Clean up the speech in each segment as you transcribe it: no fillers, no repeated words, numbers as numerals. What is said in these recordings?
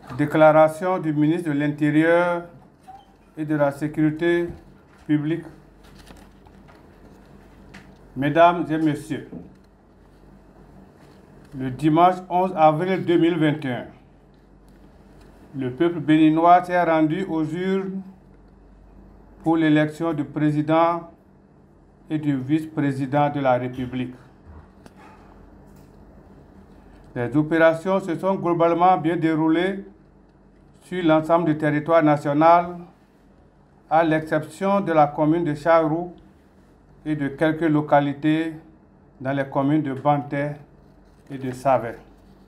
Déclaration du ministre de l'Intérieur et de la Sécurité publique. Mesdames et Messieurs, le dimanche 11 avril 2021, le peuple béninois s'est rendu aux urnes pour l'élection du président et du vice-président de la République. Les opérations se sont globalement bien déroulées sur l'ensemble du territoire national, à l'exception de la commune de Charroux et de quelques localités dans les communes de Banté et de Savet.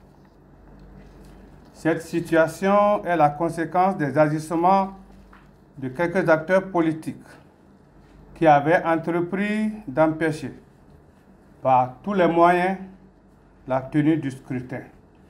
Cette situation est la conséquence des agissements de quelques acteurs politiques qui avaient entrepris d'empêcher par tous les moyens la tenue du scrutin.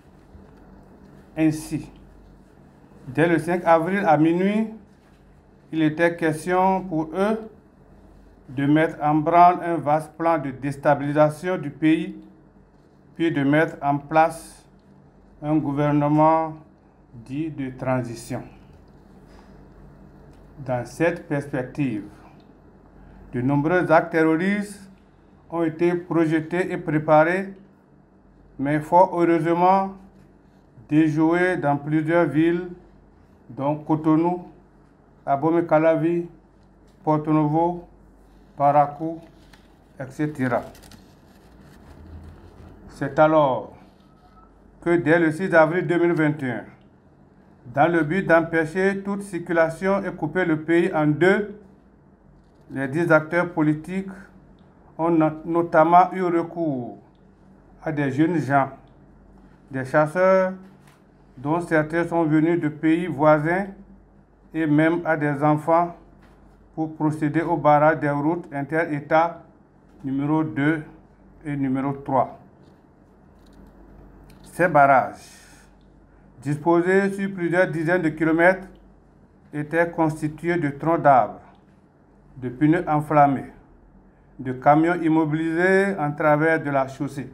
Ainsi, dès le 5 avril à minuit, il était question pour eux de mettre en branle un vaste plan de déstabilisation du pays, puis de mettre en place un gouvernement dit de transition. Dans cette perspective, de nombreux actes terroristes ont été projetés et préparés, mais fort heureusement déjoués dans plusieurs villes, dont Cotonou, Abomey-Calavi, Porto-Novo, Parakou, etc. C'est alors que dès le 6 avril 2021, dans le but d'empêcher toute circulation et couper le pays en deux, les 10 acteurs politiques ont notamment eu recours à des jeunes gens, des chasseurs dont certains sont venus de pays voisins et même à des enfants pour procéder au barrage des routes inter-États numéro 2 et numéro 3. Ces barrages, disposés sur plusieurs dizaines de kilomètres, étaient constitués de troncs d'arbres, de pneus enflammés, de camions immobilisés en travers de la chaussée.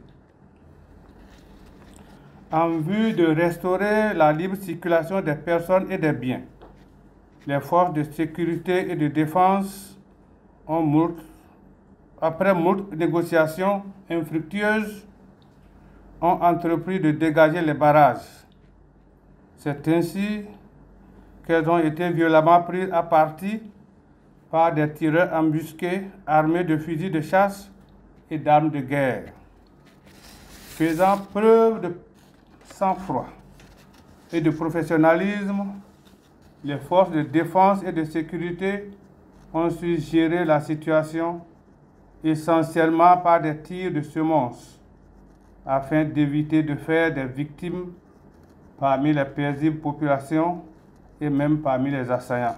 En vue de restaurer la libre circulation des personnes et des biens, les forces de sécurité et de défense ont, après moult négociations infructueuses, ont entrepris de dégager les barrages. C'est ainsi qu'elles ont été violemment prises à partie par des tireurs embusqués armés de fusils de chasse et d'armes de guerre. Faisant preuve de sang-froid et de professionnalisme, les forces de défense et de sécurité ont su gérer la situation essentiellement par des tirs de semonce afin d'éviter de faire des victimes parmi les paisibles populations et même parmi les assaillants.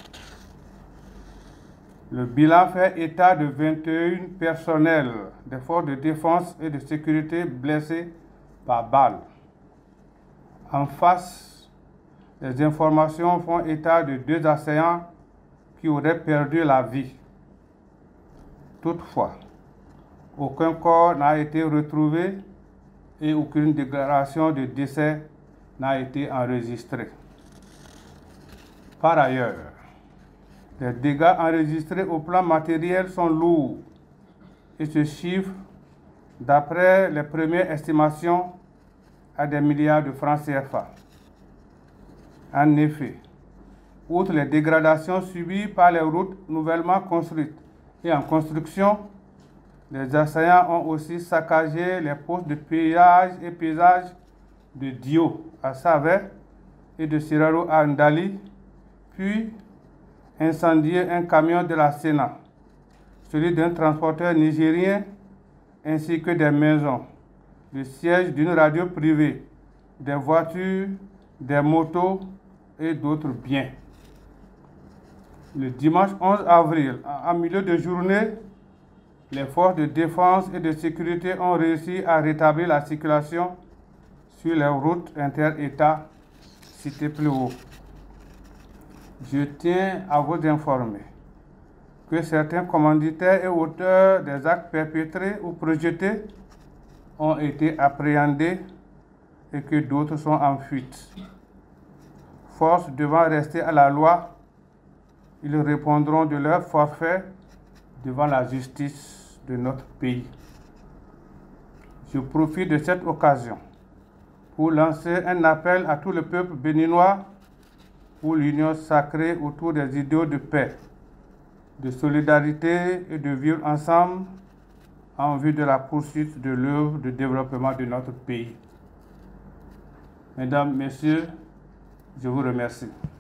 Le bilan fait état de 21 personnels des forces de défense et de sécurité blessés par balle. En face, les informations font état de 2 assaillants qui auraient perdu la vie. Toutefois, aucun corps n'a été retrouvé et aucune déclaration de décès n'a été enregistrée. Par ailleurs, les dégâts enregistrés au plan matériel sont lourds et se chiffrent, d'après les premières estimations, à des milliards de francs CFA. En effet, outre les dégradations subies par les routes nouvellement construites et en construction, les assaillants ont aussi saccagé les postes de péage et pesage de Dio à Savet et de Siraro à Ndali, puis incendié un camion de la Sénat, celui d'un transporteur nigérien, ainsi que des maisons, le siège d'une radio privée, des voitures, des motos et d'autres biens. Le dimanche 11 avril, en milieu de journée, les forces de défense et de sécurité ont réussi à rétablir la circulation sur les routes inter-États citées plus haut. Je tiens à vous informer que certains commanditaires et auteurs des actes perpétrés ou projetés ont été appréhendés et que d'autres sont en fuite. forces devant rester à la loi, ils répondront de leur forfait devant la justice de notre pays. Je profite de cette occasion pour lancer un appel à tout le peuple béninois pour l'union sacrée autour des idéaux de paix, de solidarité et de vivre ensemble en vue de la poursuite de l'œuvre de développement de notre pays. Mesdames, Messieurs, je vous remercie.